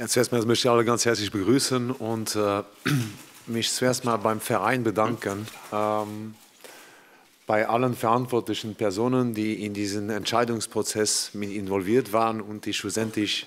Zuerst mal möchte ich alle ganz herzlich begrüßen und mich zuerst mal beim Verein bedanken, bei allen verantwortlichen Personen, die in diesen Entscheidungsprozess mit involviert waren und die schlussendlich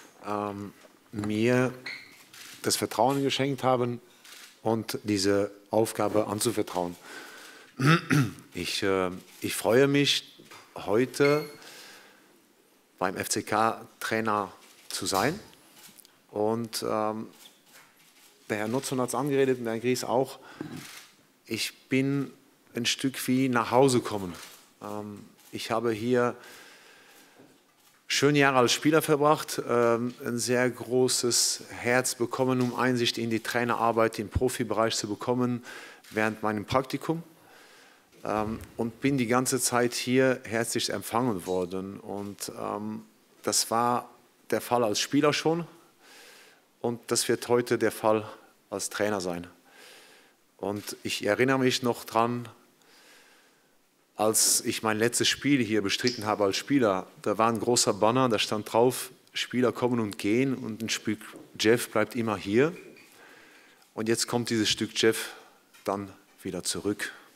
mir das Vertrauen geschenkt haben und diese Aufgabe anzuvertrauen. Ich freue mich, heute beim FCK Trainer zu sein. Und der Herr Nutzon hat es angeredet und der Herr Gries auch. Ich bin ein Stück wie nach Hause gekommen. Ich habe hier schöne Jahre als Spieler verbracht, ein sehr großes Herz bekommen, um Einsicht in die Trainerarbeit im Profibereich zu bekommen während meinem Praktikum. Und bin die ganze Zeit hier herzlich empfangen worden. Und das war der Fall als Spieler schon. Und das wird heute der Fall als Trainer sein. Und ich erinnere mich noch dran, als ich mein letztes Spiel hier bestritten habe als Spieler, da war ein großer Banner, da stand drauf, Spieler kommen und gehen und ein Stück Jeff bleibt immer hier. Und jetzt kommt dieses Stück Jeff dann wieder zurück.